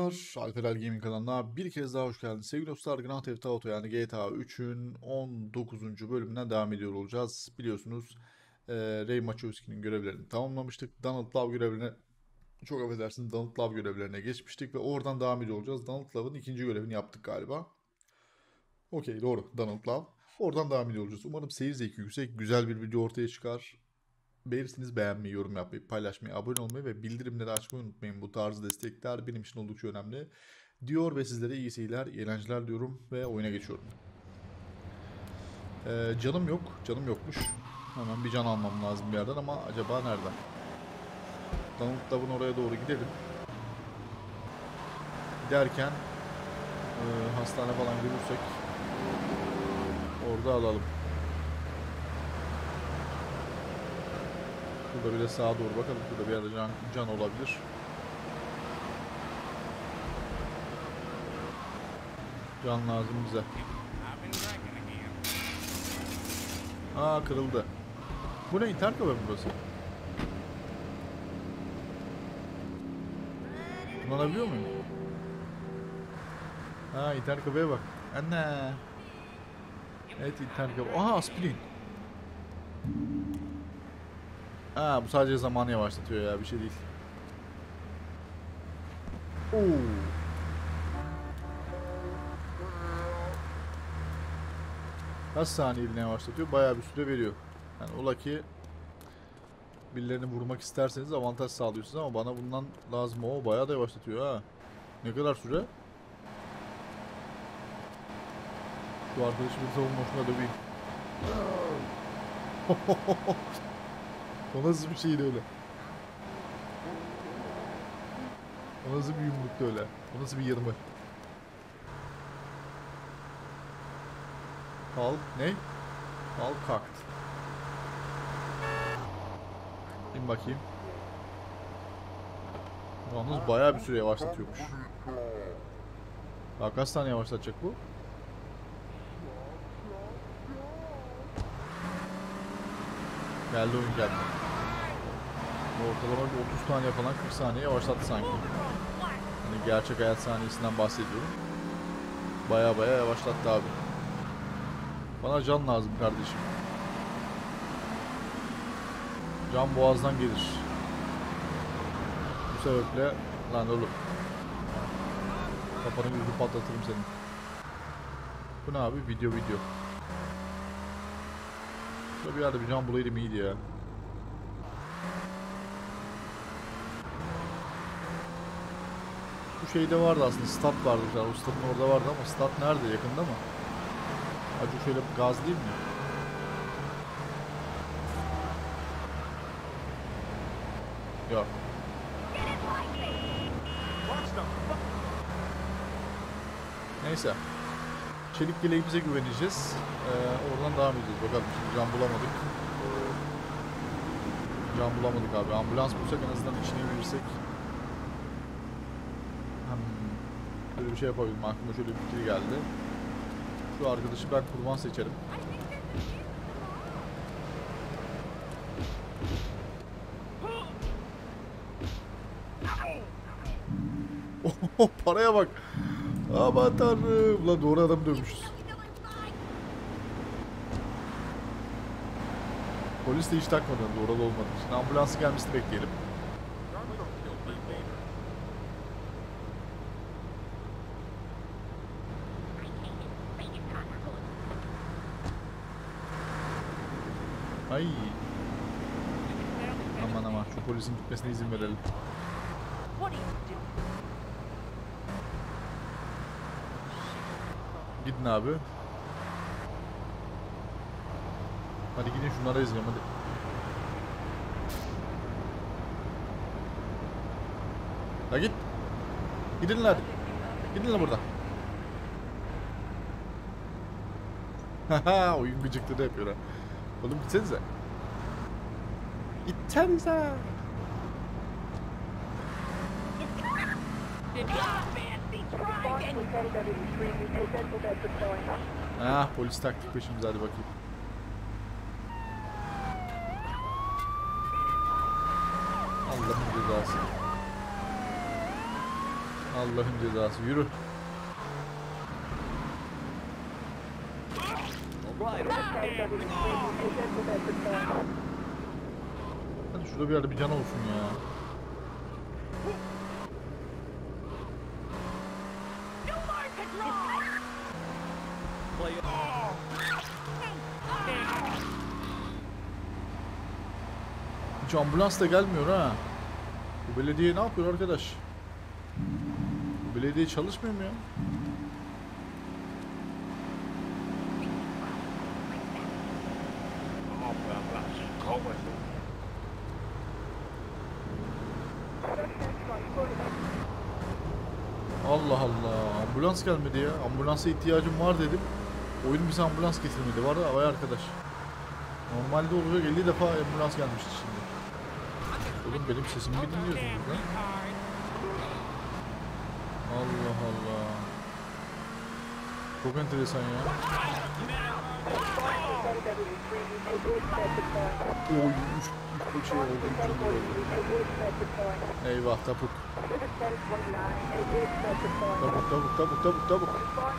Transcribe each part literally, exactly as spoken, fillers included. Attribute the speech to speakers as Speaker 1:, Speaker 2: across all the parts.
Speaker 1: Merhabalar, Alperel Gaming kanalına bir kez daha hoş geldiniz. Sevgili dostlar, Grand Theft Auto yani G T A üçün on dokuzuncu bölümünden devam ediyor olacağız. Biliyorsunuz e, Ray Maczowski'nin görevlerini tamamlamıştık. Donald Love görevlerine, çok affedersiniz Donald Love görevlerine geçmiştik ve oradan devam ediyor olacağız. Donald Love'ın ikinci görevini yaptık galiba. Okey, doğru, Donald Love. Oradan devam ediyor olacağız. Umarım seyir zevki yüksek, güzel bir video ortaya çıkar. Beğenirseniz beğenmeyi, yorum yapmayı, paylaşmayı, abone olmayı ve bildirimleri açmayı unutmayın. Bu tarz destekler benim için oldukça önemli. Diyor ve sizlere iyi seyirler, iyi eğlenceler diyorum ve oyuna geçiyorum. Ee, canım yok, canım yokmuş. Hemen bir can almam lazım bir yerden ama acaba nereden? Donald Love'ın oraya doğru gidelim. Giderken e, hastane falan görürsek orada alalım. Burada bir de sağa doğru bakalım. Burada bir yerde can, can olabilir. Can lazım bize. Aa, kırıldı. Bu ne, internet kafe mi burası? Kullanabiliyor muyum? Ha, internet kafeye bak. Anne. Evet, internet kafe. Aha, aspirin. Ha, bu sadece zamanı yavaşlatıyor ya, bir şey değil. Oo. Kaç saniyeliğine yavaşlatıyor? Bayağı bir süre veriyor. Yani ola ki birilerini vurmak isterseniz avantaj sağlıyorsunuz ama bana bundan lazım. O bayağı da yavaşlatıyor ha. Ne kadar süre? Şu arkadaşımın savunmasına döveyim. O nasıl bir şeydi öyle? O nasıl bir yumruktu öyle? O nasıl bir yırma? Al ne? Al kakt. İn bakayım. Yalnız bayağı bir süre yavaşlatıyormuş. Daha kaç tane yavaşlatacak bu? Geldi, oyun geldi. Ortalama bir otuz saniye falan, kırk saniye yavaşlattı sanki. Hani gerçek hayat saniyesinden bahsediyorum. Baya baya yavaşlattı abi. Bana can lazım kardeşim. Can boğazdan gelir. Bu sebeple lan oğlum. Kafanı yüzü patlatırım senin. Bu ne abi? Video video. Şurada bir yerde bir can bulaydım iyiydi ya. Bu şeyde vardı aslında, stat vardı. O statın orada vardı ama stat nerede? Yakında mı? Acı şöyle gazlayayım mı? Yok. Neyse. Çelik yeleğimize güveneceğiz. Ee, oradan devam edeceğiz. Bakalım, şimdi can bulamadık. Can bulamadık abi. Ambulans bulsak en azından içine girsek. Hmm. Böyle bir şey yapabilirim. Aklıma şöyle bir fikir geldi. Şu arkadaşı ben kurban seçerim. Oho, paraya bak. Aman tanrım. Lan doğru adamı dövmüşüz. Polis de hiç takmadı. Doğru olmadı. Şimdi ambulansın gelmesini bekleyelim. Ay. Aman aman, şu polisin gitmesine izin verelim. Gidin abi. Hadi gidin, şunlara izleyelim hadi. La git. Gidin lan hadi. Gidin lan buradan. Haha, oyun gıcıklığı da yapıyor ha. Oğlum gitsenize. Gitsenize. Ah, polis taktik peşimize, hadi bakayım. Allah'ın cezası. Allah'ın cezası. Yürü. Hadi şurada bir yerde bir can olsun ya. Hiç ambulans da gelmiyor ha. Bu belediye ne yapıyor arkadaş? Bu belediye çalışmıyor mu ya? Allah Allah. Ambulans gelmedi ya. Ambulansa ihtiyacım var dedim. Oyun bize ambulans getirmedi. Var da vay arkadaş. Normalde olacak elli defa ambulans gelmişti şimdi. Oğlum benim sesimi mi dinliyorsunuz lan? Allah Allah. Çok enteresan ya. Oy, üç, üç şey oldu, üç oldu. Eyvah, tapuk. Tapuk, tapuk, tapuk, tapuk, tapuk.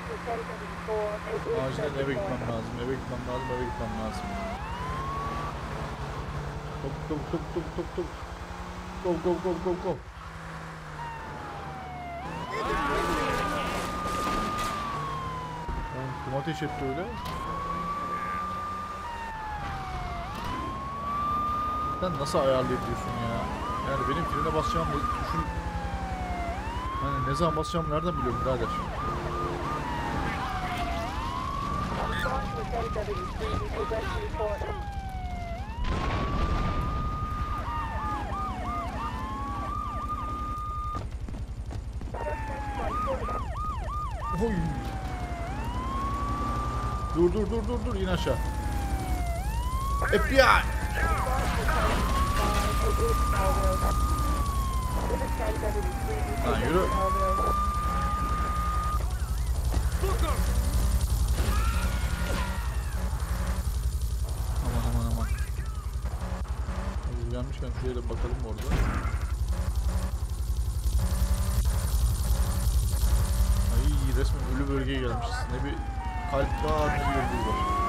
Speaker 1: Acilen eve gitmem lazım, eve gitmem lazım, eve gitmem lazım. Tapuk, tapuk, tapuk, tapuk, tapuk, tapuk. Go, go, go, go, go. Oğlum kim ateş etti öyle? Sen nasıl ayarlayabiliyorsun ya? Yani benim frene basacağım tuşun... Hani ne zaman basacağımı nereden biliyorum birader? Oy. Dur dur dur dur dur in aşağı. F B I. Lan yürü. Aman aman aman. Hadi gelmişken şuraya da bakalım orada. Ay resmen ölü bölgeye gelmişiz. Ne bir kalp var ne bir yıldız var.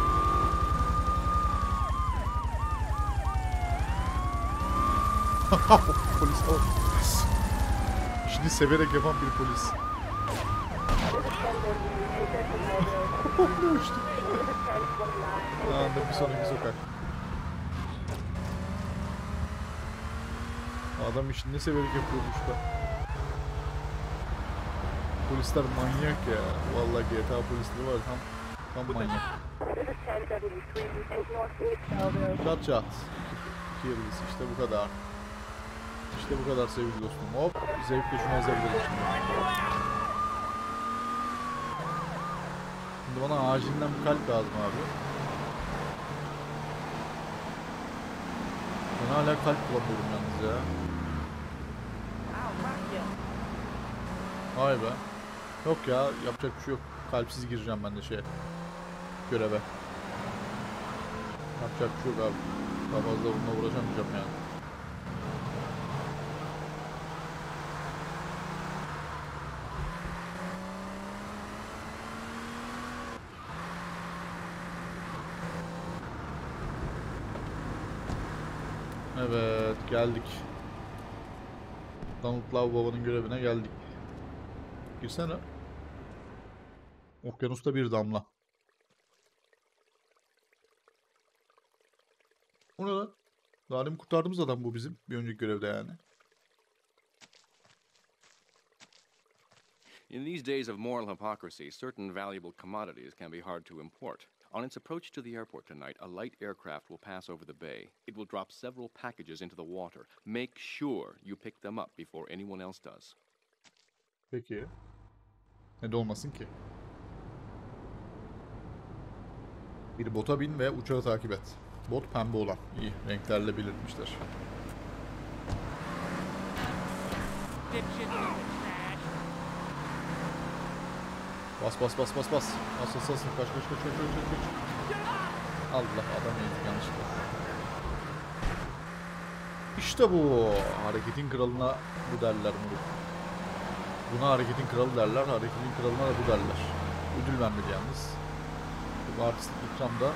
Speaker 1: Polis o. İşini severek yapan bir polis. Ne uçtu? Anladım bir sonraki sokak. Adam işini ne severek yapıyormuş da. Polisler manyak ya. Vallahi G T A polisleri var tam tam manyak. Çat çat. İki yıldız işte bu kadar. İşte bu kadar sevgili dostum. Hop zevkle şunu ezebilirim şimdi. Şimdi bana acilinden bir kalp lazım abi. Ben hala kalp bulamıyorum yalnız ya. Vay be. Yok ya yapacak bir şey yok. Kalpsiz gireceğim ben de şeye. Göreve. Yapacak bir şey yok abi. Daha fazla bununla uğraşamayacağım yani. Evet geldik. Donald Love babanın görevine geldik. Girsene. Okyanusta bir damla. O ne lan? Daha demin kurtardığımız adam bu bizim. Bir önceki görevde yani.
Speaker 2: In these days of moral hypocrisy, certain valuable commodities can be hard to import. On its approach to the airport tonight, a light aircraft will pass over the bay. It will drop several packages into the water. Make sure you pick them up before anyone else does.
Speaker 1: Peki. Ne de olmasın ki? Bir bota bin ve uçağı takip et. Bot pembe olan. İyi. Renklerle belirtmişler. Bas bas bas bas bas. Asıl asıl kaç kaç kaç kaç kaç kaç. Allah adam yedik yanlışlıkla. İşte bu. Hareketin kralına bu derler moruk. Buna hareketin kralı derler. Hareketin kralına da bu derler. Ödül vermedi yalnız. Bu artistlik ikramda.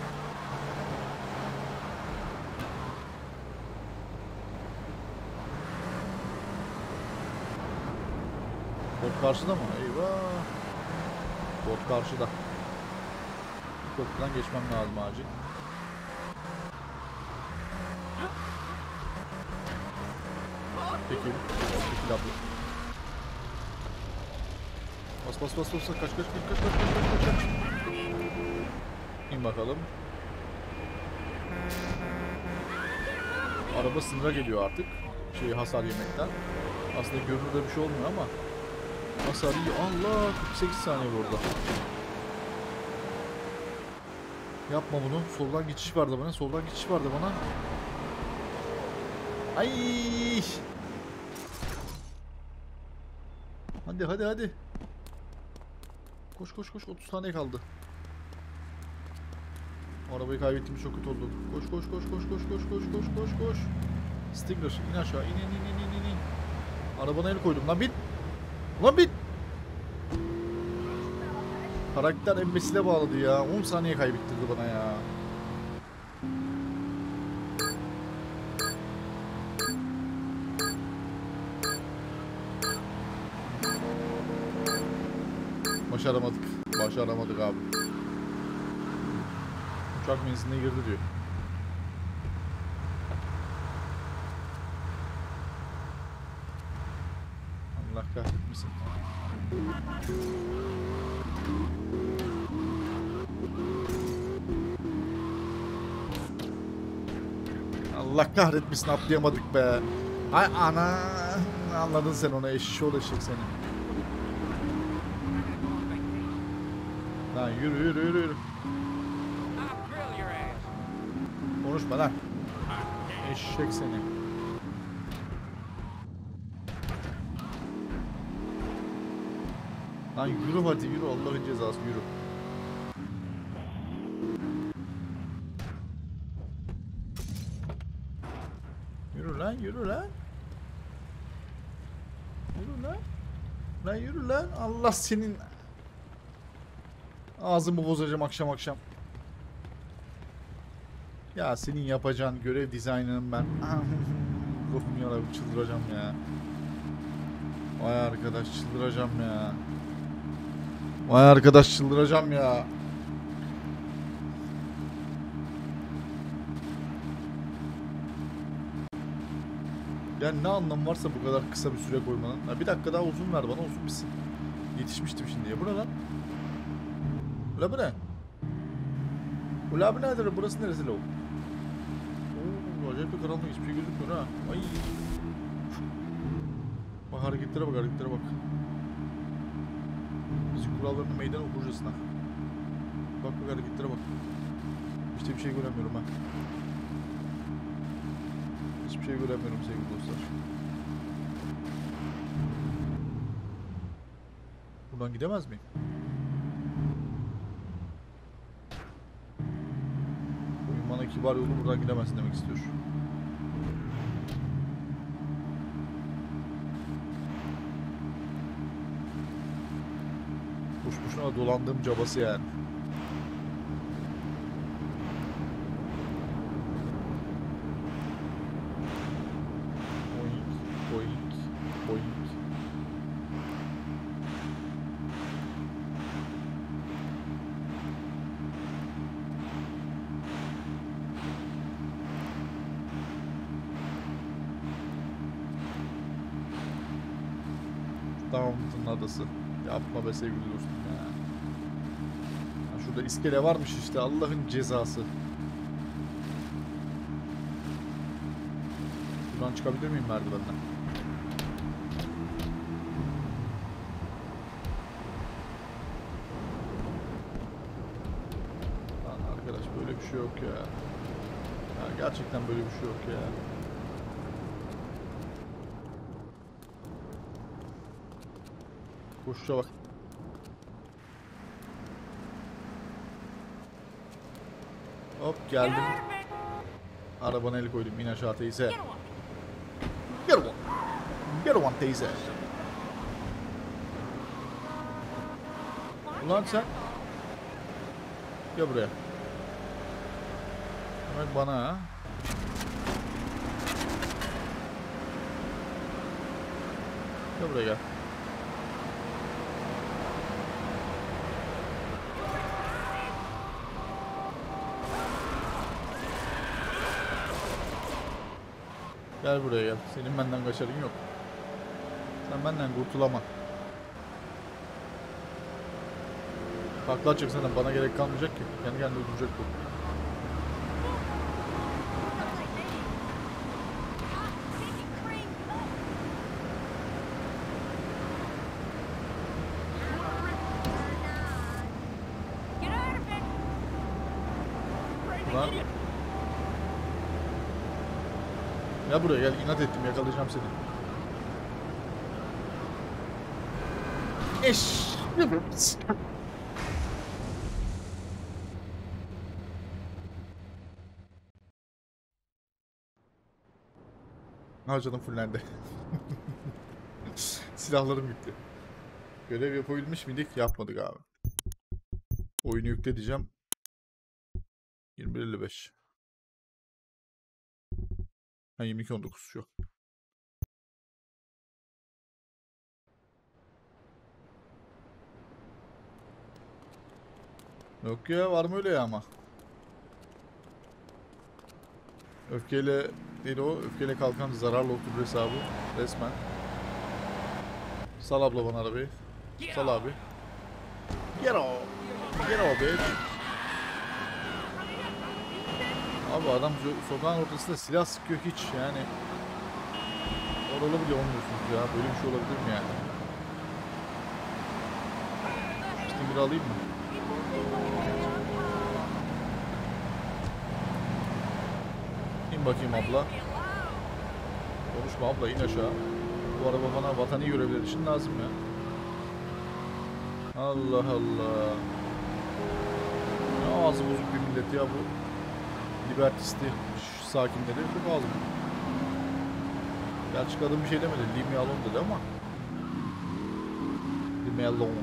Speaker 1: Bot karşıda mı? Eyvah. Bot karşıda. Köprüden geçmem lazım acil. Peki. Peki abla. Bas bas bas bas. Kaç kaç kaç kaç kaç kaç kaç kaç. İn bakalım. Araba sınıra geliyor artık. Şey, hasar yemekten. Aslında görünürde bir şey olmuyor ama hasar iyi. Allah, kırk sekiz saniye burada. Yapma bunu. Soldan geçiş vardı bana. Soldan geçiş vardı bana. Ay! Hadi hadi hadi. Koş koş koş. otuz saniye kaldı. Arabayı kaybettiğimiz çok kötü oldu. Koş koş koş koş koş koş koş koş koş koş. Stinger in aşağı. İn in in in in in. Arabana el koydum. Lan bin. Lan bin. Karakter emmesine bağladı ya. on saniye kaybettirdi bana ya. Başaramadık. Başaramadık abi. Uçak menziline girdi diyor. Allah kahretmesin. Allah kahretmesin, atlayamadık be. Ay ana. Anladın sen onu, eşşi ol eşek seni. Lan yürü yürü yürü yürü. Konuşma lan. Eşek seni. Lan yürü hadi yürü, Allah'ın cezası yürü. Yürü lan yürü lan. Yürü lan. Lan yürü lan. Allah senin ağzımı bozacağım akşam akşam. Ya senin yapacağın görev dizaynının ben. Ruhum yarabbim, çıldıracağım ya. Vay arkadaş, çıldıracağım ya. Vay arkadaş, çıldıracağım ya. Ya ne anlam varsa bu kadar kısa bir süre koymanın. Ya bir dakika daha uzun ver bana, uzun bitsin. Yetişmiştim şimdiye. Bu ne lan? Ula bu ne? Ula bu nedir? Burası neresi lan? Ooo, acayip bir karanlık, hiçbir şey gözükmüyor ha. Ay. Bak hareketlere bak, hareketlere bak. Müzik kurallarını meydan okurcasına. Bak bak hareketlere bak. İşte bir şey göremiyorum ha. Hiçbir şey göremiyorum sevgili dostlar. Buradan gidemez miyim? Oyun bana kibar yolu buradan gidemezsin demek istiyor. Boş boşuna dolandığım cabası yani. Boing, boing, boing. Downton adası. Yapma be sevgili dostum ya. Ha, şurada iskele varmış işte, Allah'ın cezası. Buradan çıkabilir miyim merdivenden? Lan arkadaş, böyle bir şey yok ya. Ya gerçekten böyle bir şey yok ya. Koşuşa bak. Hop geldim. Arabana el koydum. İn aşağı teyze. Gel ulan. Gel ulan teyze. Ulan sen. Gel buraya. Demek bana ha. Gel buraya gel. Gel buraya gel. Senin benden kaçarın yok. Sen benden kurtulamam. Takla atacak zaten, bana gerek kalmayacak ki. Kendi kendine öldürecek bu. Ulan. Gel buraya gel, inat ettim, yakalayacağım seni. Eş. Ha, canım fullendi. Silahlarım gitti. Görev yapabilmiş miydik? Yapmadık abi. Oyunu yükle diyeceğim. yirmi bir elli beş. Ha, yirmi iki on dokuz şu. Yok ya, var mı öyle ya ama? Öfkeyle değil o. Öfkeyle kalkan zararlı otur hesabı. Resmen. Sal abla bana arabayı. Sal abi. Get off. Get off bitch. Abi adam sokağın ortasında silah sıkıyor hiç yani. Oralı bile olmuyorsunuz ya. Böyle bir şey olabilir mi yani? İşte bir alayım mı? İn bakayım abla. Konuşma abla, in aşağı. Bu araba bana vatani görevler için lazım ya. Allah Allah. Ne ağzı bozuk bir millet ya bu. Libertisti sakinleri çok ağzı bozuk. Gerçi kadın bir şey demedi. Leave me alone dedi ama. Leave me alone.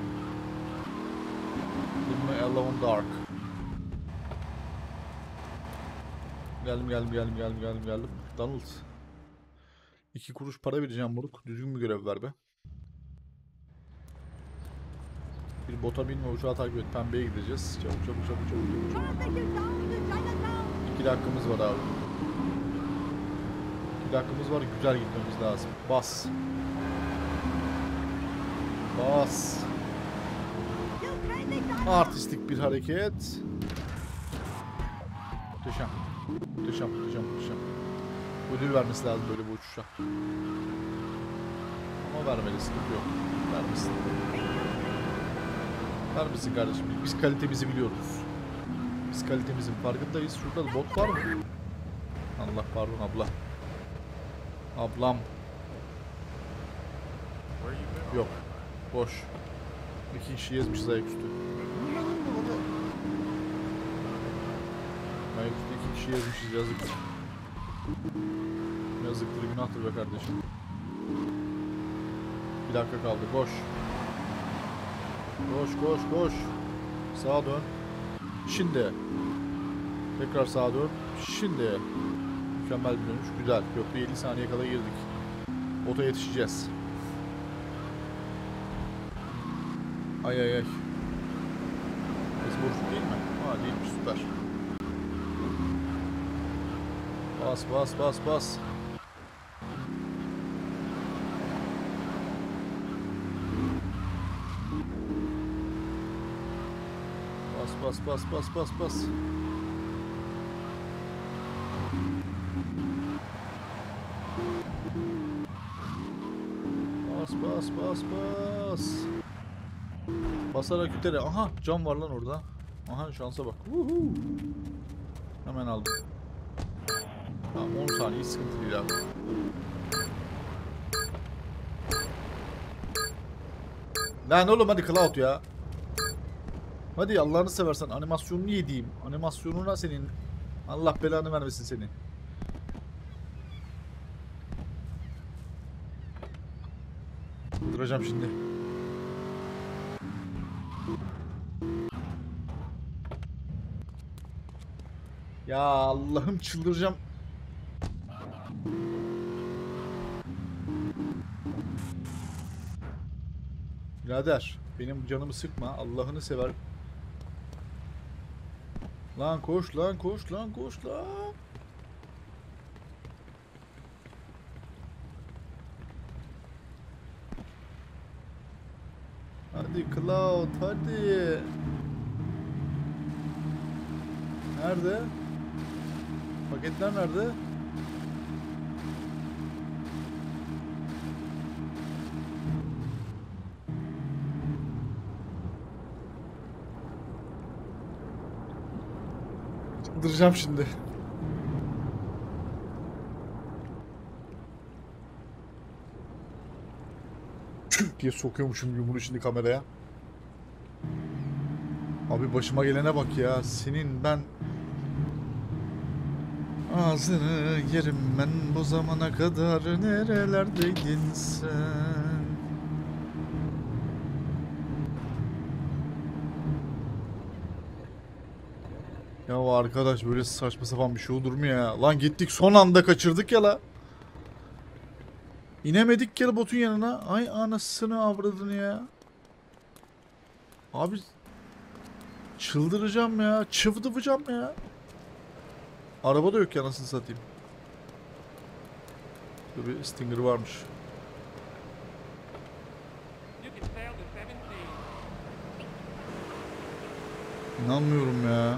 Speaker 1: Leave me alone dark. Geldim geldim geldim geldim geldim geldim. Donald. İki kuruş para vereceğim moruk. Düzgün bir görev ver be. Bir bota binme, uçağı takip et. Pembeye gideceğiz. Çabuk çabuk çabuk çabuk çabuk. İki dakikamız var abi. İki dakikamız var. Güzel gitmemiz lazım. Bas. Bas. Artistik bir hareket. Muhteşem. Muhteşem, muhteşem, muhteşem. Ödül vermesi lazım böyle bu uçuşa. Ama vermeli, sıkıntı yok. Vermesin. Vermesin kardeşim. Biz kalitemizi biliyoruz. Biz kalitemizin farkındayız. Şurada da bot var mı? Allah pardon abla. Ablam. Yok. Boş. İki kişi ezmişiz ayaküstü. Ayaküstü iki kişi ezmişiz, yazık. Yazıktır, günahtır be kardeşim. Bir dakika kaldı, koş. Koş koş koş. Sağa dön. Şimdi. Tekrar sağa dön. Şimdi. Mükemmel bir dönüş. Güzel. Köprü elli saniye kala girdik. Bota yetişeceğiz. Ay ay ay. Biz boşluk değil mi? Ha, değilmiş, süper. Bas bas bas bas. Bas bas bas bas bas bas. Bas bas bas bas. Basarak yutere. Aha, cam var lan orada. Aha, şansa bak. Uhu. Hemen aldım. Tamam, on saniye hiç sıkıntı değil abi. Lan oğlum hadi Cloud ya. Hadi Allah'ını seversen animasyonunu yediğim. Animasyonuna senin. Allah belanı vermesin seni. Duracağım şimdi. Ya Allah'ım çıldıracağım. Birader benim canımı sıkma. Allah'ını sever. Lan koş lan koş lan koş lan. Hadi Cloud hadi. Nerede? Paketler nerede? Çıldıracağım şimdi. Çüt diye sokuyormuşum yumruğu şimdi kameraya. Abi başıma gelene bak ya. Senin ben ağzını yerim ben bu zamana kadar nerelerdeydin sen? Ya arkadaş böyle saçma sapan bir şey olur mu ya? Lan gittik son anda kaçırdık ya la. İnemedik ya botun yanına. Ay anasını avradını ya. Abi çıldıracağım ya. Çıvdıvacağım ya. Araba da yok ya anasını satayım. Burada bir Stinger varmış. İnanmıyorum ya.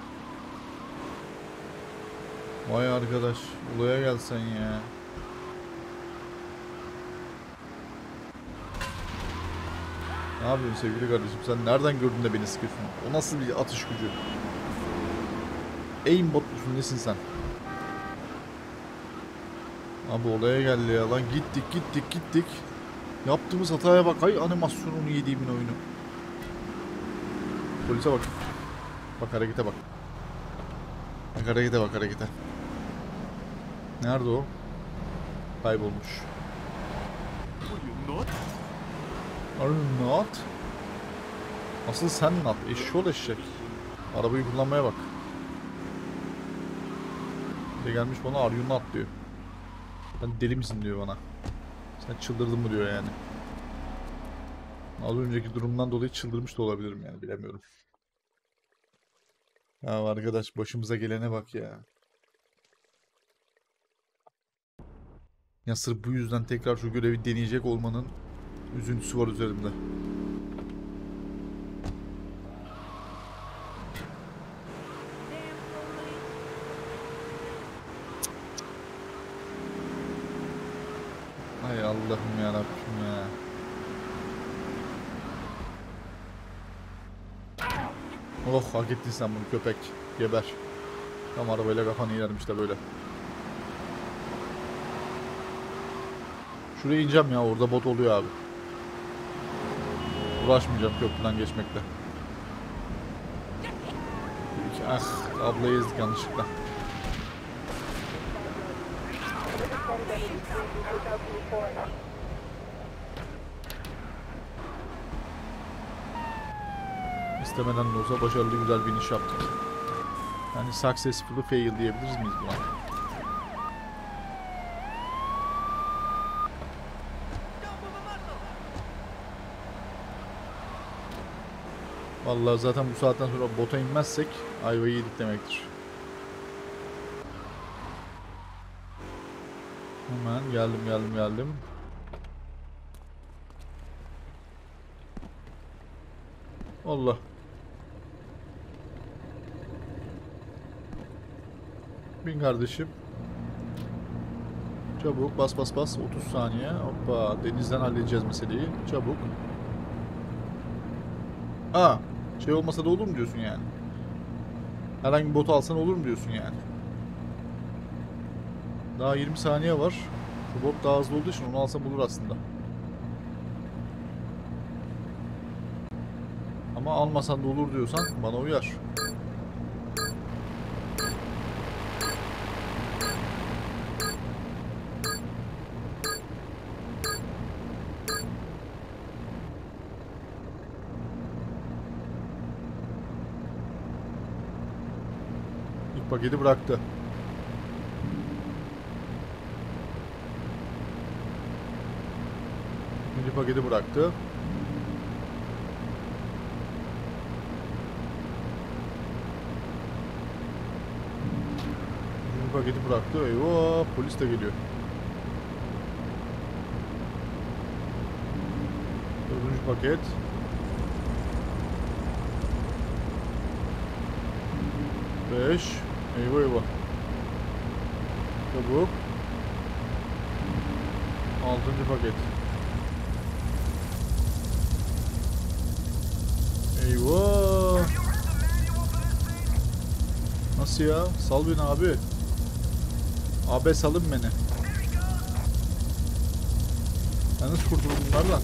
Speaker 1: Vay arkadaş. Olaya gelsen ya. Ne yapıyorsun sevgili kardeşim? Sen nereden gördün de beni sıkıyorsun? O nasıl bir atış gücü? Aimbot musun? Nesin sen? Abi olaya geldi ya. Lan gittik gittik gittik. Yaptığımız hataya bak. Hay animasyonunu yediğimin oyunu. Polise bak. Bak harekete bak. Bak harekete bak harekete. Nerede o? Kaybolmuş. Are you not? Asıl sen not. Eşşoğlu eşek. Arabayı kullanmaya bak. Bir de gelmiş bana are you not diyor. Sen deli misin diyor bana. Sen çıldırdın mı diyor yani. Az önceki durumdan dolayı çıldırmış da olabilirim yani bilemiyorum. Ya arkadaş başımıza gelene bak ya. Ya sırf bu yüzden tekrar şu görevi deneyecek olmanın üzüntüsü var üzerimde. Hay Allah'ım ya Rabbim ya. Oh hak ettin sen bunu köpek. Geber. Tam arabayla kafanı yerim işte böyle. Şuraya ineceğim ya orada bot oluyor abi. Uğraşmayacağım köprüden geçmekle. Ah ablayı ezdik yanlışlıkla. İstemeden de olsa başarılı güzel bir iniş yaptık. Yani successful fail diyebiliriz miyiz buna? Vallahi zaten bu saatten sonra bota inmezsek ayvayı yedik demektir. Hemen geldim geldim geldim. Allah. Bin kardeşim. Çabuk bas bas bas otuz saniye. Hoppa denizden halledeceğiz meseleyi. Çabuk. Aa şey olmasa da olur mu diyorsun yani? Herhangi bir bot alsan olur mu diyorsun yani? Daha yirmi saniye var. Şu bot daha hızlı olduğu için onu alsam olur aslında. Ama almasan da olur diyorsan bana uyar. paketi bıraktı. İkinci paketi bıraktı. Üçüncü paketi bıraktı. Eyvah, polis de geliyor. Dördüncü paket. Beş. Eyvah eyvah. Çabuk. Altıncı paket. Eyvah. Nasıl ya? Sal beni abi. Abi salın beni. Ben nasıl kurtuldum bunlarla?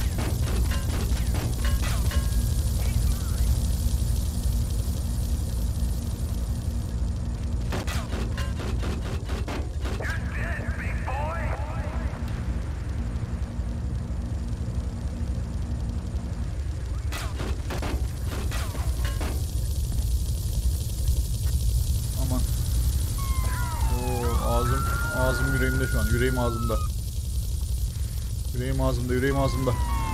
Speaker 1: Aman. Oo, ağzım, ağzım yüreğimde şu an. Yüreğim ağzımda. Yüreğim ağzımda, yüreğim ağzımda.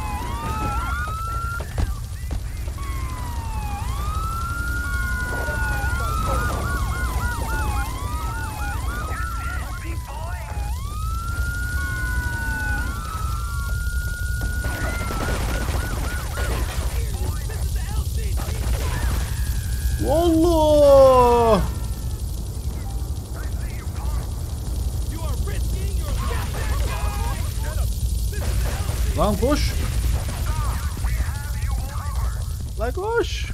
Speaker 1: Allah! Lan koş! Lan koş!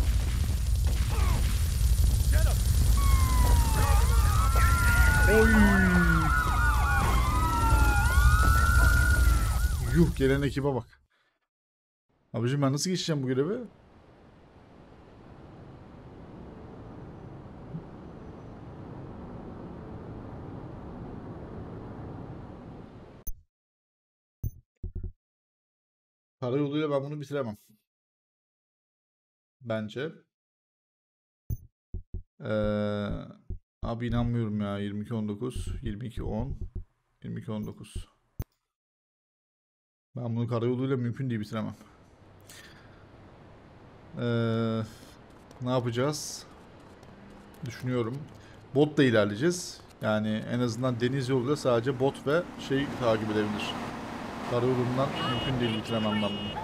Speaker 1: Oy! Yuh, gelen ekibe bak. Abicim ben nasıl geçeceğim bu görevi? Karayoluyla ben bunu bitiremem. Bence. Ee, abi inanmıyorum ya. yirmi iki on dokuz, yirmi iki on, yirmi iki on dokuz. Ben bunu karayoluyla mümkün değil bitiremem. Ee, ne yapacağız? Düşünüyorum. Botla ilerleyeceğiz. Yani en azından deniz yoluyla sadece bot ve şey takip edebilir. Karayolundan mümkün değil bitiremem ben bunu.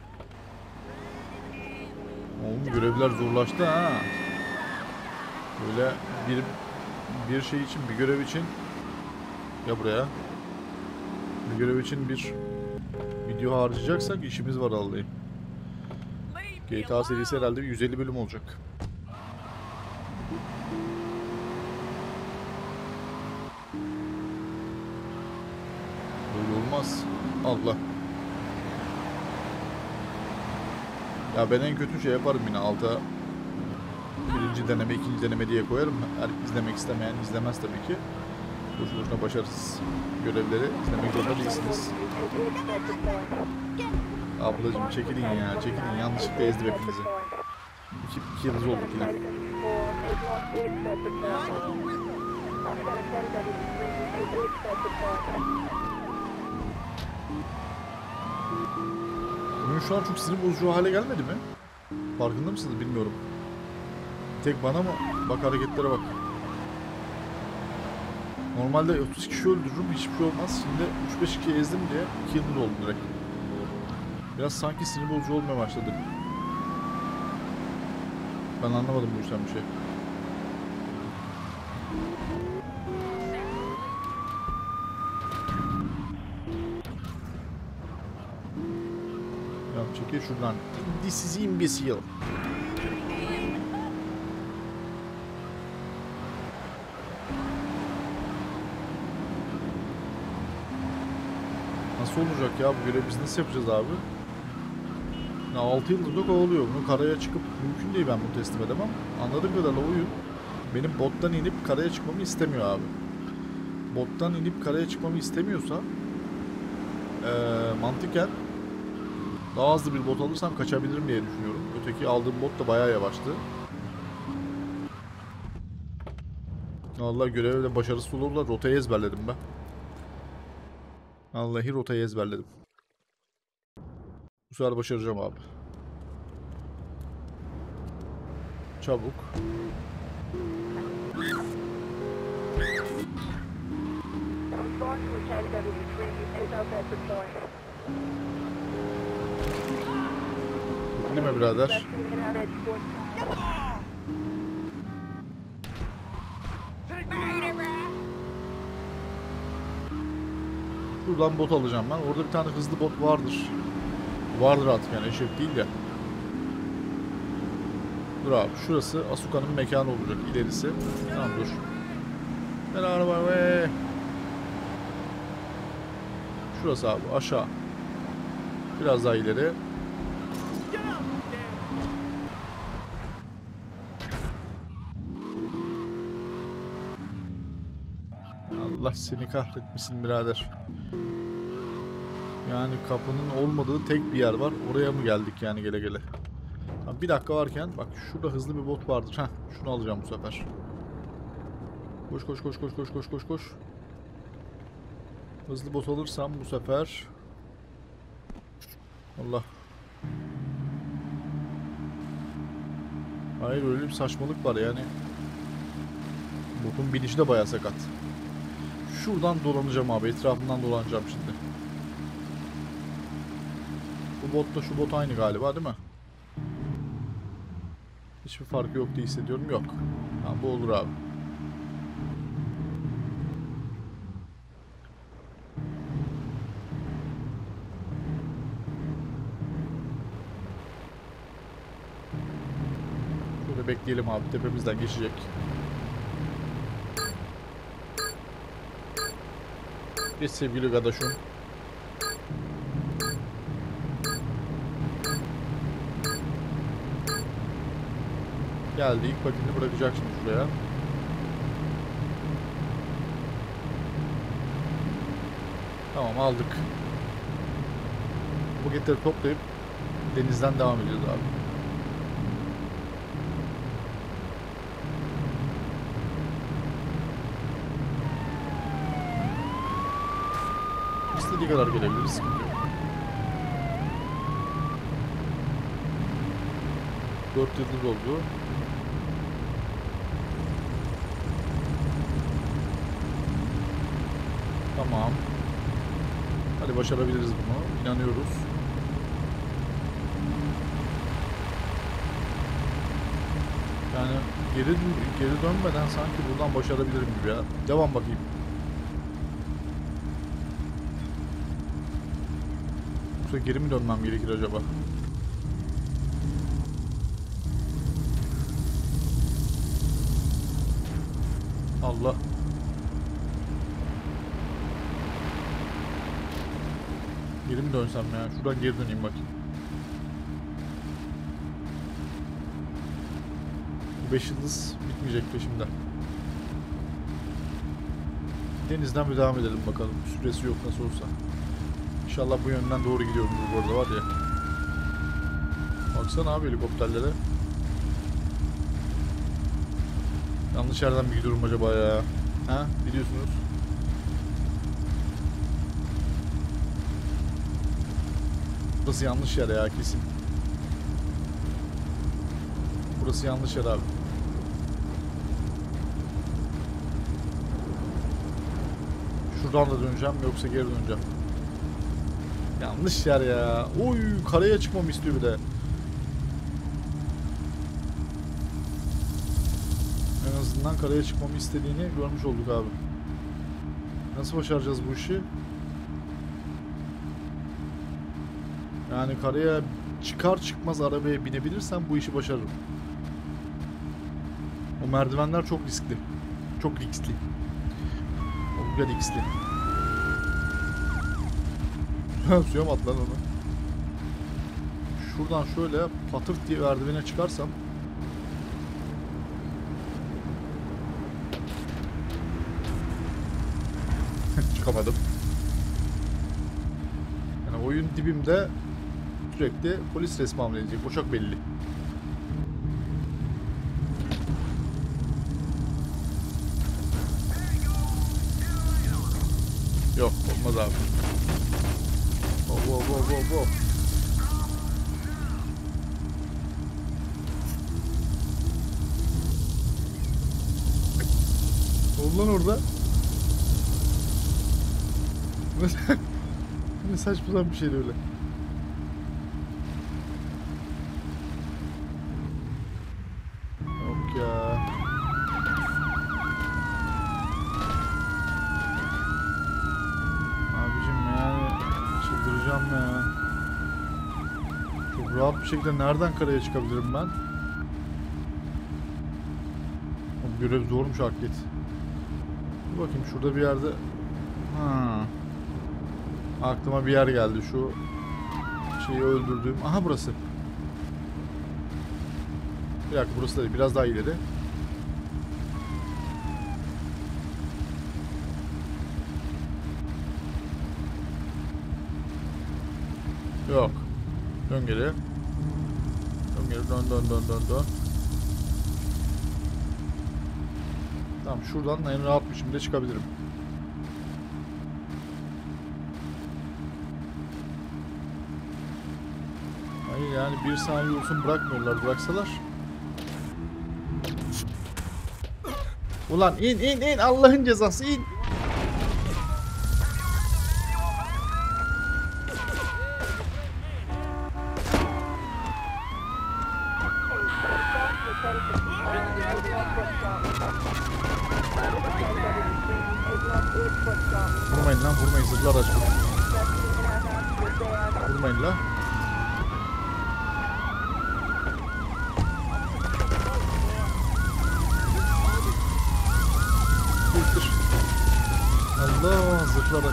Speaker 1: Oğlum görevler zorlaştı ha. Böyle bir bir şey için, bir görev için ya buraya. Bir görev için bir video harcayacaksak işimiz var vallahi. G T A serisi herhalde yüz elli bölüm olacak. Böyle olmaz. Allah. Ya ben en kötü şey yaparım yine alta birinci deneme, ikinci deneme diye koyarım. Her izlemek istemeyen izlemez tabii ki. Boşu boşuna başarısız görevleri izlemek zorunda değilsiniz. Ablacım çekilin ya, çekilin. Yanlışlıkla ezdim hepinizi. İki, iki yıldız olduk yine. Oyun şu an çok sinir bozucu hale gelmedi mi? Farkında mısınız bilmiyorum. Tek bana mı? Bak hareketlere bak. Normalde otuz kişi öldürürüm, hiçbir şey olmaz. Şimdi üç beş kişi ezdim diye iki yıldız oldu direkt. Biraz sanki sinir bozucu olmaya başladı. Ben anlamadım bu işten bir şey. Ya çekil şuradan. This is imbecile. Nasıl olacak ya bu görevi biz nasıl yapacağız abi? Ya altı yıldır da kovalıyor. Bunu karaya çıkıp mümkün değil, ben bunu teslim edemem. Anladığım kadarıyla oyun benim bottan inip karaya çıkmamı istemiyor abi. Bottan inip karaya çıkmamı istemiyorsa ee, mantıken daha hızlı bir bot alırsam kaçabilirim diye düşünüyorum. Öteki aldığım bot da bayağı yavaştı. Vallahi görevde başarısız olurlar. Rotayı ezberledim ben. Vallahi rotayı ezberledim. Bu sefer başaracağım abi. Çabuk. Değil mi birader? Buradan bot alacağım ben. Orada bir tane hızlı bot vardır. Vardır artık yani, eşek değil de. Dur abi, şurası Asuka'nın mekanı olacak, ilerisi. Tamam dur. Ver araba be. Şurası abi, aşağı. Biraz daha ileri. Allah seni kahretmesin birader. Yani kapının olmadığı tek bir yer var. Oraya mı geldik yani gele gele? Tamam, bir dakika varken bak şurada hızlı bir bot vardır. Heh, şunu alacağım bu sefer. Koş koş koş koş koş koş koş koş. Hızlı bot alırsam bu sefer. Allah. Hayır, öyle bir saçmalık var yani. Botun binişi de bayağı sakat. Şuradan dolanacağım abi. Etrafından dolanacağım şimdi. Bu botla şu bot aynı galiba değil mi? Hiçbir farkı yok diye hissediyorum. Yok. Ha, bu olur abi. Şöyle bekleyelim abi. Tepemizden geçecek. Geç sevgili kardeşim. Geldi. İlk paketini bırakacak şimdi şuraya. Tamam, aldık. Bu paketleri toplayıp denizden devam edeceğiz abi. İstediği kadar gelebiliriz. Sıkıntı yok. dört yıldız oldu. Tamam. Hadi başarabiliriz bunu. İnanıyoruz. Yani geri, geri dönmeden sanki buradan başarabilirim gibi ya. Devam bakayım. Yoksa geri mi dönmem gerekir acaba? Allah. Geri mi dönsem ya? Şuradan geri döneyim bakayım. Bu beş yıldız bitmeyecek peşimde. Denizden bir devam edelim bakalım. Süresi yok nasıl olsa. İnşallah bu yönden doğru gidiyorum bu arada var ya. Baksana abi helikopterlere. Yanlış yerden mi gidiyorum acaba ya? Ha? Biliyorsunuz. Burası yanlış yer ya kesin. Burası yanlış yer abi. Şuradan da döneceğim yoksa geri döneceğim. Yanlış yer ya. Oy, karaya çıkmamı istiyor bir de. En azından karaya çıkmamı istediğini görmüş olduk abi. Nasıl başaracağız bu işi? Yani karaya çıkar çıkmaz arabaya binebilirsem bu işi başarırım. O merdivenler çok riskli. Çok riskli. Çok riskli. Suya mı atlan onu? Şuradan şöyle patırt diye merdivene çıkarsam. Çıkamadım. Yani oyun dibimde sürekli polis resmi hamleyecek. O çok belli. olmaz abi. Wow wow wow wow wow. Ne oldu lan orada? Ne saçma sapan bir şeydi öyle. Yok ya. Abicim yani çıldıracağım ya. Çok rahat bir şekilde nereden karaya çıkabilirim ben? O görev zormuş hakikaten. Dur bakayım şurada bir yerde. Ha. Aklıma bir yer geldi, şu şeyi öldürdüğüm. Aha burası. Bir dakika, burası da değil, biraz daha ileri. Yok. Dön geri. Dön geri, dön dön dön dön dön. Tamam, şuradan en rahat bir şekilde çıkabilirim. Hayır yani bir saniye olsun bırakmıyorlar, bıraksalar. Ulan in in in, Allah'ın cezası in. Vurmayın lan, vurmayın, zırhlı araç bu. Vurmayın lan. Bitir. Allah, zırhlı araç.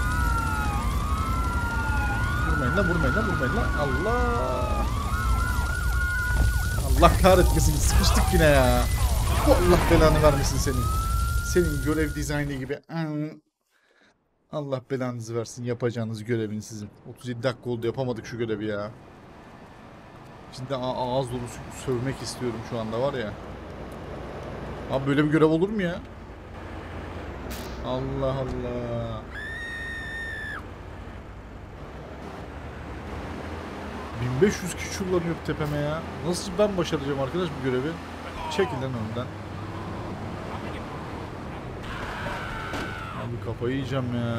Speaker 1: Vurmayın lan, vurmayın lan, vurmayın lan. Allah. Allah kahretmesin, sıkıştık yine ya. Allah belanı vermesin senin. Senin görev dizaynı gibi. Allah belanızı versin yapacağınız görevin sizin. otuz yedi dakika oldu, yapamadık şu görevi ya. Şimdi ağız dolusu sövmek istiyorum şu anda var ya. Abi böyle bir görev olur mu ya? Allah Allah. bin beş yüz kişi kullanıyor tepeme ya. Nasıl ben başaracağım arkadaş bu görevi? Çekil lan önden. Abi kafayı yiyeceğim ya.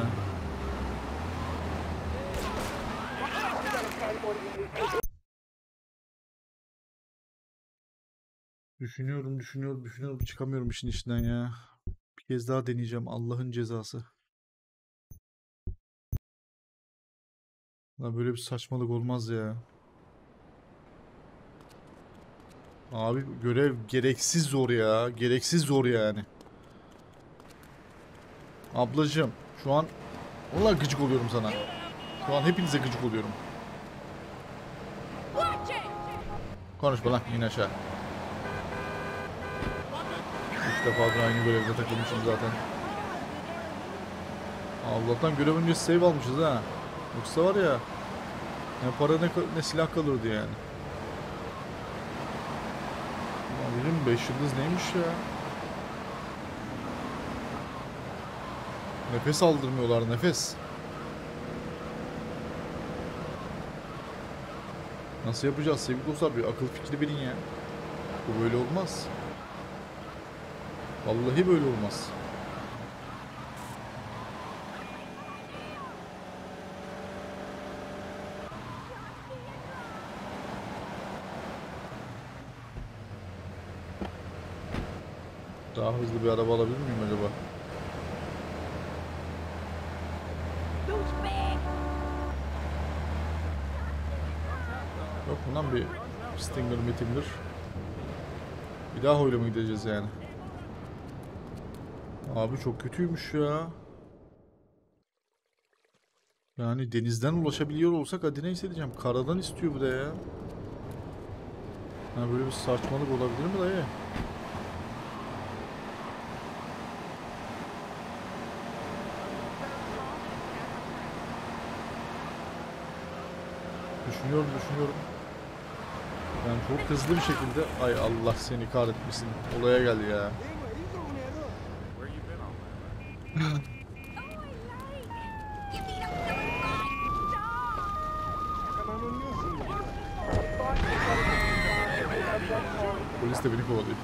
Speaker 1: Düşünüyorum, düşünüyorum, düşünüyorum. Çıkamıyorum işin içinden ya. Bir kez daha deneyeceğim. Allah'ın cezası. Lan böyle bir saçmalık olmaz ya. Abi görev gereksiz zor ya. Gereksiz zor yani. Ablacığım şu an vallahi gıcık oluyorum sana. Şu an hepinize gıcık oluyorum. Konuşma lan, in aşağı. Üç defadır aynı görevde takılmışım zaten. Allah'tan görev öncesi save almışız ha. Yoksa var ya, ne para ne, ne silah kalırdı yani. Abicim beş yıldız neymiş ya? Nefes aldırmıyorlar, nefes. Nasıl yapacağız sevgili dostlar, bir akıl fikri verin ya. Bu böyle olmaz. Vallahi böyle olmaz. Daha hızlı bir araba alabilir miyim acaba? Yok mu lan bir Stinger Mitinger? Bir daha öyle mi gideceğiz yani? Abi çok kötüymüş ya. Yani denizden ulaşabiliyor olsak hadi neyse diyeceğim. Karadan istiyor bu da ya. Ha böyle bir saçmalık olabilir mi dayı? Düşünüyorum düşünüyorum. Yani çok hızlı bir şekilde... Ay Allah seni kahretmesin. Olaya gel ya. Polis de beni kovalıyor.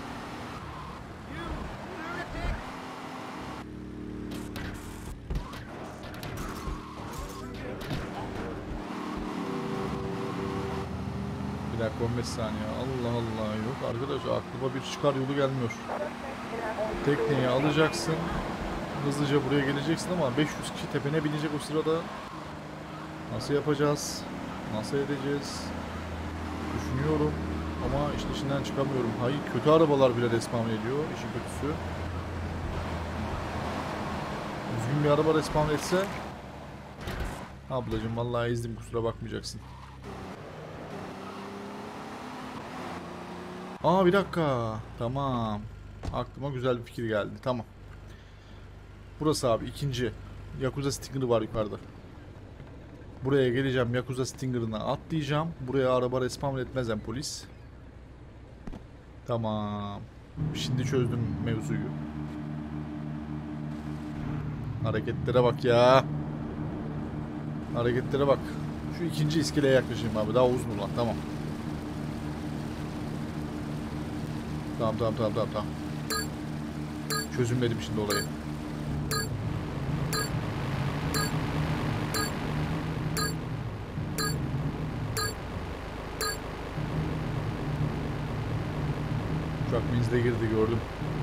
Speaker 1: Bir dakika on beş saniye. Allah Allah, yok arkadaş, aklıma bir çıkar yolu gelmiyor. Tekneyi alacaksın. Hızlıca buraya geleceksin ama beş yüz kişi tepene binecek o sırada. Nasıl yapacağız? Nasıl edeceğiz? Düşünüyorum ama işte içinden çıkamıyorum. Hayır, kötü arabalar bile respawn ediyor. İşin kötüsü. Düzgün bir araba respawn etse. Ablacım vallahi ezdim, kusura bakmayacaksın. Aa bir dakika. Tamam. Aklıma güzel bir fikir geldi. Tamam. Burası abi ikinci. Yakuza Stinger'ı var yukarıda. Buraya geleceğim. Yakuza Stinger'ına atlayacağım. Buraya araba respawn etmez hem polis. Tamam. Şimdi çözdüm mevzuyu. Hareketlere bak ya. Hareketlere bak. Şu ikinci iskeleye yaklaşayım abi. Daha uzun ulan. Tamam. Tamam tamam tamam tamam tamam. Çözümledim şimdi olayı. Uçak menzile girdi, gördüm.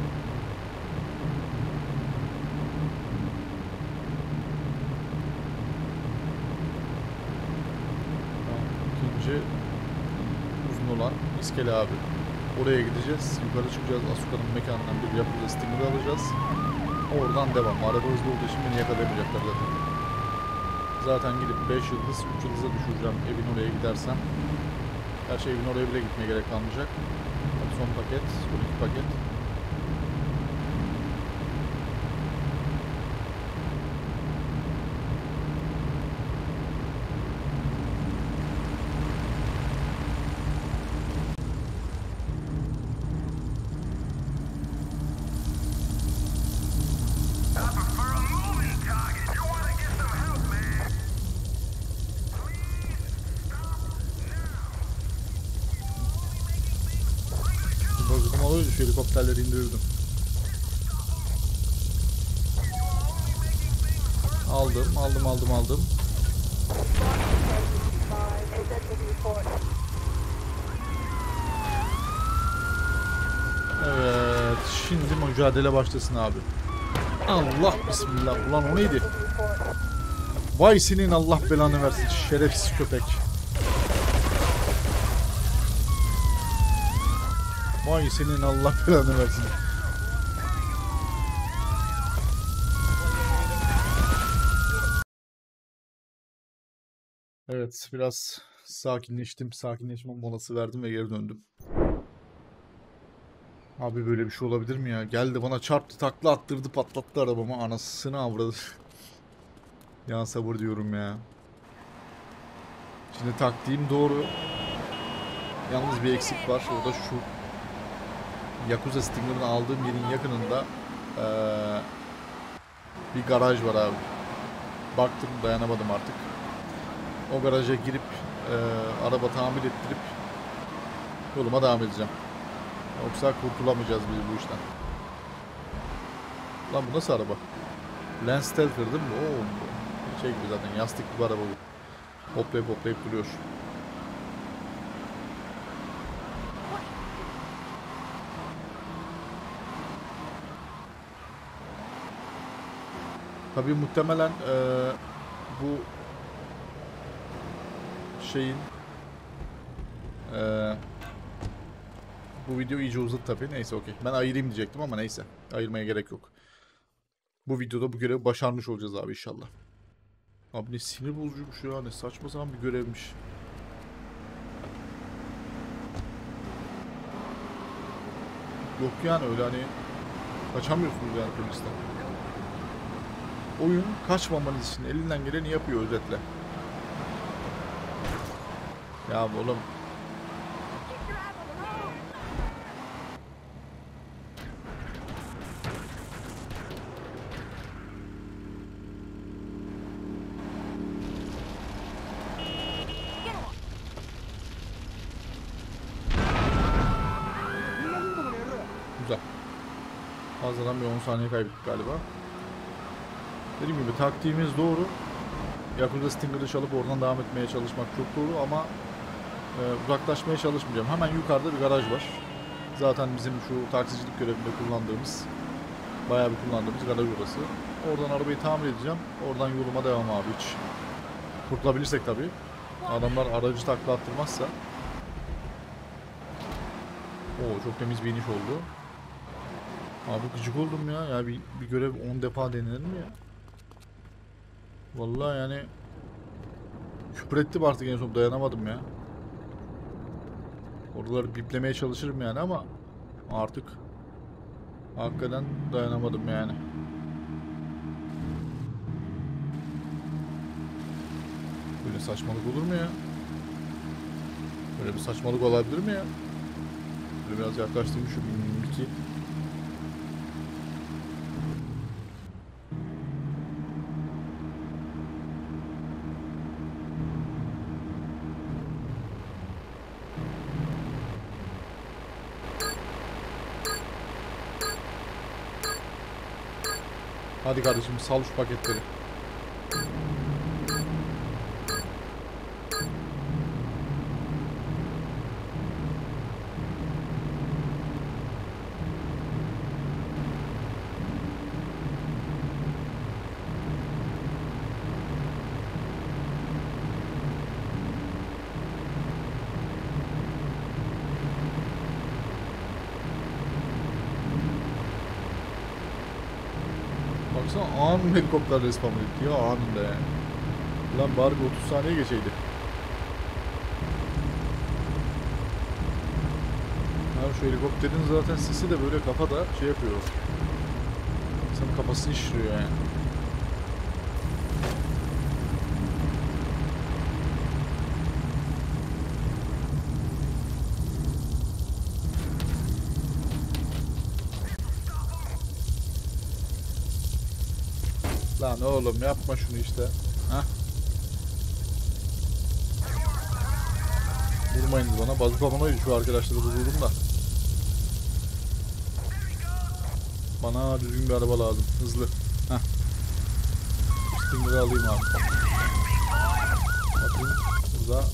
Speaker 1: Tamam, ikinci uzun olan iskele abi. Oraya gideceğiz. Yukarı çıkacağız. Asuka'nın mekanından bir Yakuza Stinger'ı alacağız. Oradan devam. Araba hızlı olduğu için beni yakalayamayacaklar zaten. Zaten gidip beş yıldız, üç yıldıza düşüreceğim evin oraya gidersem. Gerçi evin oraya bile gitmeye gerek kalmayacak. Son paket, son iki paket. Bozulma oluyordu, şu helikopterleri indirirdim. Aldım, aldım, aldım, aldım. Evet, şimdi mücadele başlasın abi. Allah bismillah. Ulan o neydi? Vay senin Allah belanı versin şerefsiz köpek. Vay senin Allah belanı versin. Evet, biraz sakinleştim. Sakinleşme molası verdim ve geri döndüm. Abi böyle bir şey olabilir mi ya? Geldi bana çarptı, takla attırdı, patlattı arabamı. Anasını avradı. Ya sabır diyorum ya. Şimdi taktiğim doğru. Yalnız bir eksik var. O da şu. Yakuza Stinger'ını aldığım yerin yakınında ee, bir garaj var abi. Baktım, dayanamadım artık. O garaja girip e, araba tamir ettirip yoluma devam edeceğim. Yoksa kurtulamayacağız biz bu işten. Lan bu nasıl araba? Lance Stelter değil mi? Oo, şey gibi zaten, yastık gibi araba bu. Hoplayıp hoplayıp duruyor. Tabii muhtemelen e, bu şeyin e, bu video iyice uzadı tabii. Neyse okey. Ben ayırayım diyecektim ama neyse. Ayırmaya gerek yok. Bu videoda bu görevi başarmış olacağız abi inşallah. Abi ne sinir bozucuymuş ya. Ne saçma sapan bir görevmiş. Yok yani öyle hani kaçamıyorsunuz yani polisten. Oyun kaçmamanız için elinden geleni yapıyor özetle. Ya oğlum. Güzel. Fazladan bir on saniye kaybettik galiba. Dediğim gibi taktiğimiz doğru. Yakuza Stinger'ı çalıp oradan devam etmeye çalışmak çok doğru ama e, uzaklaşmaya çalışmayacağım. Hemen yukarıda bir garaj var. Zaten bizim şu taksicilik görevinde kullandığımız, bayağı bir kullandığımız garaj orası. Oradan arabayı tamir edeceğim. Oradan yoluma devam abi hiç. Kurtulabilirsek tabii. Adamlar aracı takla attırmazsa. Oo, çok temiz bir iniş oldu. Abi gıcık oldum ya. Ya bir, bir görev on defa denenir mi ya? Vallahi yani küfür ettim artık, en son dayanamadım ya. Oraları biplemeye çalışırım yani ama artık hakikaten dayanamadım yani. Böyle saçmalık olur mu ya? Böyle bir saçmalık olabilir mi ya? Böyle biraz yaklaştırayım şu iki. Hadi kardeşim sal şu paketleri. Baksana anında helikopter respawn etti ya, anında yani. Lan bari bir otuz saniye geçeydi. Ya şu helikopterin zaten sesi de böyle kafada şey yapıyor. İnsanın kafasını şişiriyor yani. Lan oğlum yapma şunu işte. Heh. Vurmayınız bana. Bazuka bana şu arkadaşları vururum da. Bana düzgün bir araba lazım. Hızlı. Heh. Stinger'ı alayım abi. Bakın burada.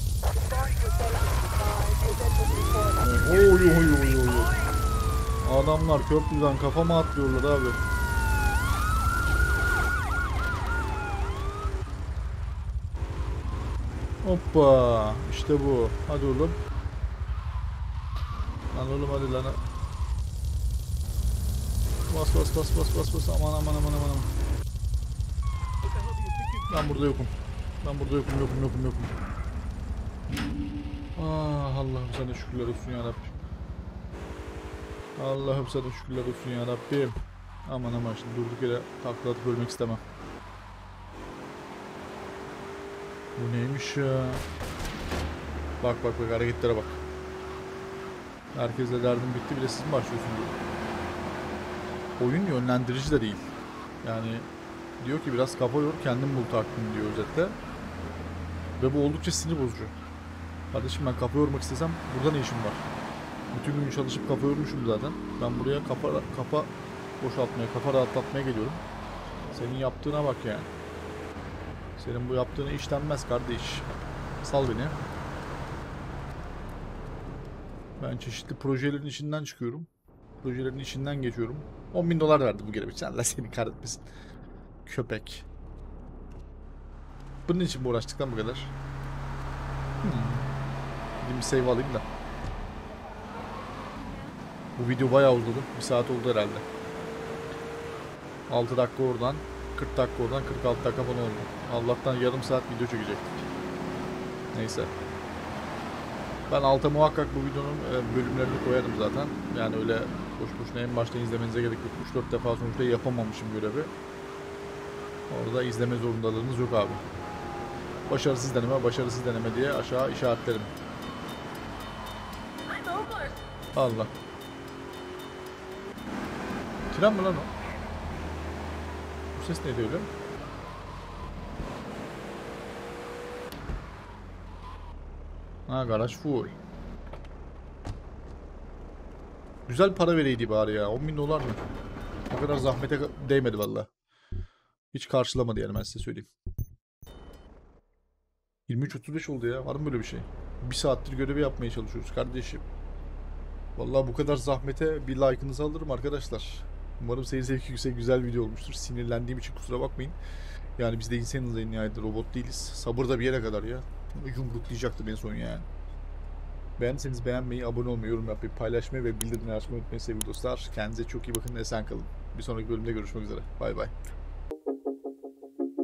Speaker 1: Oy oy oy oy oy. Adamlar köprüden kafama atlıyorlar abi. Hoppa. İşte bu. Hadi oğlum. Lan oğlum hadi lan. Bas bas bas bas bas bas. Aman aman aman aman. Ben burada yokum. Ben burada yokum yokum yokum yokum. Ah Allah'ım sana şükürler olsun ya Rabbim. Allah'ım sana şükürler olsun ya Rabbim. Aman aman şimdi durduk yere takla atıp ölmek istemem. Bu neymiş ya? Bak bak bak hareketlere bak. Herkesle derdim bitti, bile siz mi başlıyorsunuz? Oyun yönlendirici de değil. Yani diyor ki biraz kafa yor, kendin bul takvim diyor özetle. Ve bu oldukça sinir bozucu. Kardeşim ben kafa yormak istesem burada ne işim var? Bütün gün çalışıp kafa yormuşum zaten. Ben buraya kafa kafa boşaltmaya, kafa rahatlatmaya geliyorum. Senin yaptığına bak yani. Senin bu yaptığını işlenmez kardeş. Sal beni. Ben çeşitli projelerin içinden çıkıyorum. Projelerin içinden geçiyorum. on bin dolar verdi bu görev için. Allah seni kahretmesin. Köpek. Bunun için mi uğraştık lan bu kadar? Hmm. Gideyim bir save alayım da. Bu video bayağı uzadı. Bir saat oldu herhalde. altı dakika oradan. kırk dakika oradan. kırk altı dakika falan oldu. Allah'tan yarım saat video çekecektik. Neyse. Ben alta muhakkak bu videonun bölümlerini koyarım zaten. Yani öyle boş boşuna en başta izlemenize gerek yok. üç dört defa sonuçta yapamamışım görevi. Orada izleme zorundalığınız yok abi. Başarısız deneme, başarısız deneme diye aşağı işaretlerim. Allah. Tren mi lan o? Bu ses neydi öyle? Ha, garaj full. Güzel para vereydi bari ya. on bin dolar mı? O kadar zahmete değmedi valla. Hiç karşılamadı yani, ben size söyleyeyim. yirmi üç otuz beş oldu ya. Var mı böyle bir şey? Bir saattir görevi yapmaya çalışıyoruz kardeşim. Vallahi bu kadar zahmete bir like'ınızı alırım arkadaşlar. Umarım seyir zevki yüksek, güzel video olmuştur. Sinirlendiğim için kusura bakmayın. Yani biz de insanız en nihayetinde, robot değiliz. Sabır da bir yere kadar ya. Yumruklayacaktım en son yani. Beğendiyseniz beğenmeyi, abone olmayı, yorum yapmayı, paylaşmayı ve bildirimleri açmayı unutmayın sevgili dostlar. Kendinize çok iyi bakın, esen kalın. Bir sonraki bölümde görüşmek üzere. Bay bay.